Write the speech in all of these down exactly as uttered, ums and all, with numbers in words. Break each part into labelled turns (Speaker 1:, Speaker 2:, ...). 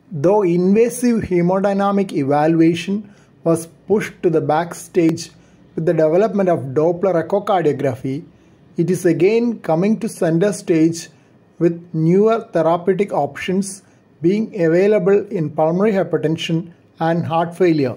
Speaker 1: Though invasive hemodynamic evaluation was pushed to the backstage with the development of Doppler echocardiography, it is again coming to center stage with newer therapeutic options being available in pulmonary hypertension and heart failure.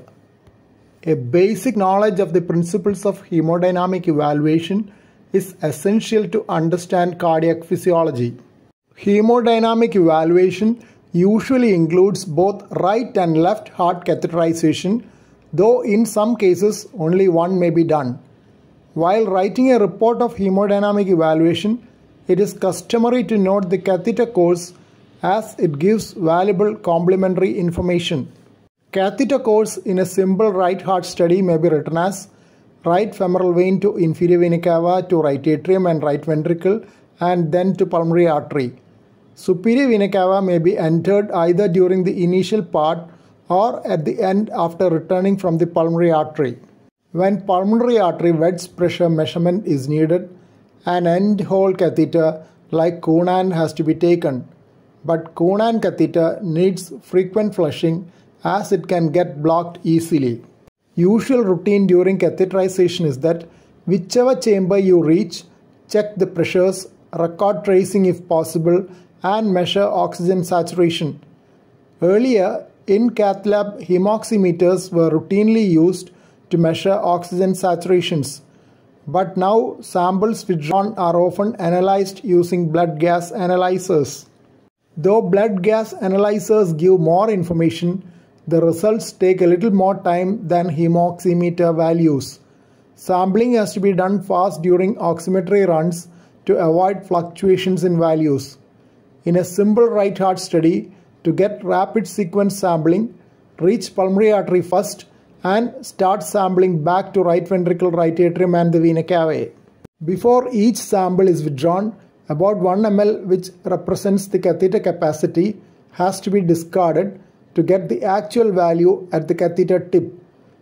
Speaker 1: A basic knowledge of the principles of hemodynamic evaluation is essential to understand cardiac physiology. Hemodynamic evaluation usually includes both right and left heart catheterization, though in some cases only one may be done. While writing a report of hemodynamic evaluation, it is customary to note the catheter course as it gives valuable complementary information. Catheter course in a simple right heart study may be written as right femoral vein to inferior vena cava to right atrium and right ventricle and then to pulmonary artery. Superior vena cava may be entered either during the initial part or at the end after returning from the pulmonary artery. When pulmonary artery wedge pressure measurement is needed, an end-hole catheter like Coonan has to be taken. But Coonan catheter needs frequent flushing as it can get blocked easily. Usual routine during catheterization is that whichever chamber you reach, check the pressures, record tracing if possible, and measure oxygen saturation. Earlier, in cath lab, hemoximeters were routinely used to measure oxygen saturations. But now, samples withdrawn are often analyzed using blood gas analyzers. Though blood gas analyzers give more information, the results take a little more time than hemoximeter values. Sampling has to be done fast during oximetry runs to avoid fluctuations in values. In a simple right heart study, to get rapid sequence sampling, reach pulmonary artery first and start sampling back to right ventricle, right atrium and the vena cava. Before each sample is withdrawn, about one milliliter, which represents the catheter capacity, has to be discarded to get the actual value at the catheter tip.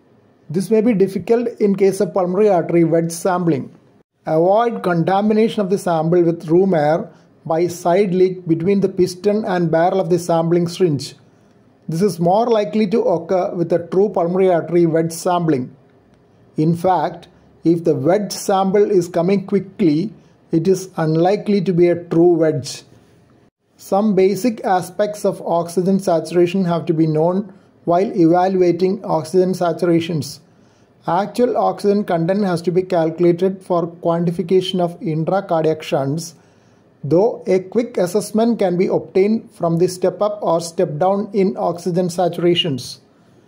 Speaker 1: This may be difficult in case of pulmonary artery wedge sampling. Avoid contamination of the sample with room air by side leak between the piston and barrel of the sampling syringe. This is more likely to occur with a true pulmonary artery wedge sampling. In fact, if the wedge sample is coming quickly, it is unlikely to be a true wedge. Some basic aspects of oxygen saturation have to be known while evaluating oxygen saturations. Actual oxygen content has to be calculated for quantification of intracardiac shunts, though a quick assessment can be obtained from the step up or step down in oxygen saturations.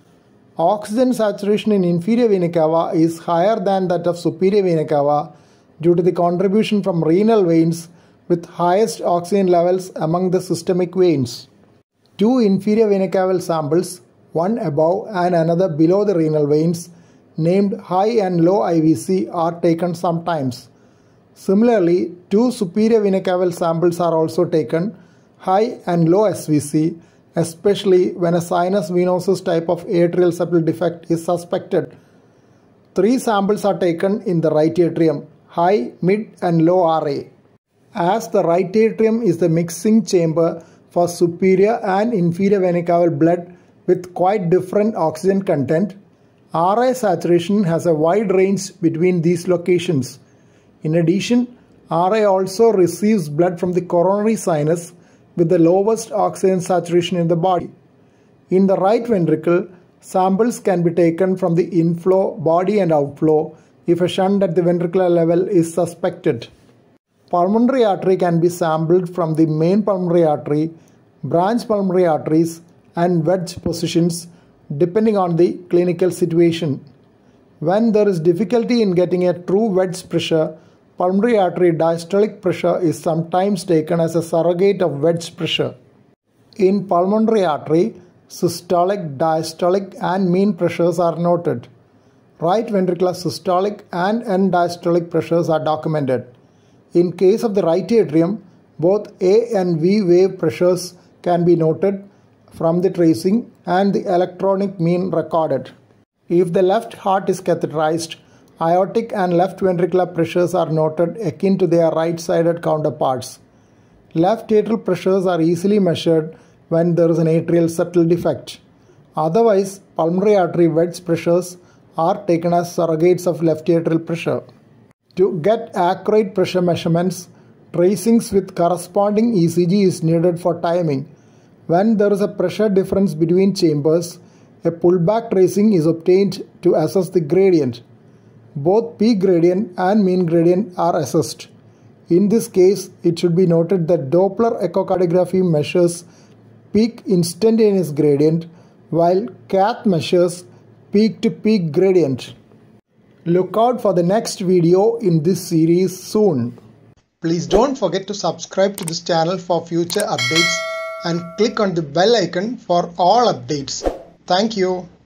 Speaker 1: Oxygen saturation in inferior vena cava is higher than that of superior vena cava due to the contribution from renal veins with highest oxygen levels among the systemic veins. Two inferior vena cava samples, one above and another below the renal veins, named high and low I V C, are taken sometimes. Similarly, two superior vena cava samples are also taken, high and low S V C, especially when a sinus venosus type of atrial septal defect is suspected. Three samples are taken in the right atrium, high, mid and low R A. As the right atrium is the mixing chamber for superior and inferior vena cava blood with quite different oxygen content, R A saturation has a wide range between these locations. In addition, R A also receives blood from the coronary sinus with the lowest oxygen saturation in the body. In the right ventricle, samples can be taken from the inflow, body and outflow if a shunt at the ventricular level is suspected. Pulmonary artery can be sampled from the main pulmonary artery, branch pulmonary arteries and wedge positions depending on the clinical situation. When there is difficulty in getting a true wedge pressure, pulmonary artery diastolic pressure is sometimes taken as a surrogate of wedge pressure. In pulmonary artery, systolic, diastolic and mean pressures are noted. Right ventricular systolic and end diastolic pressures are documented. In case of the right atrium, both A and V wave pressures can be noted from the tracing and the electronic mean recorded. If the left heart is catheterized, aortic and left ventricular pressures are noted akin to their right-sided counterparts. Left atrial pressures are easily measured when there is an atrial septal defect. Otherwise, pulmonary artery wedge pressures are taken as surrogates of left atrial pressure. To get accurate pressure measurements, tracings with corresponding E C G is needed for timing. When there is a pressure difference between chambers, a pullback tracing is obtained to assess the gradient. Both peak gradient and mean gradient are assessed. In this case, it should be noted that Doppler echocardiography measures peak instantaneous gradient, while cath measures peak-to-peak gradient. Look out for the next video in this series soon. Please don't forget to subscribe to this channel for future updates and click on the bell icon for all updates. Thank you.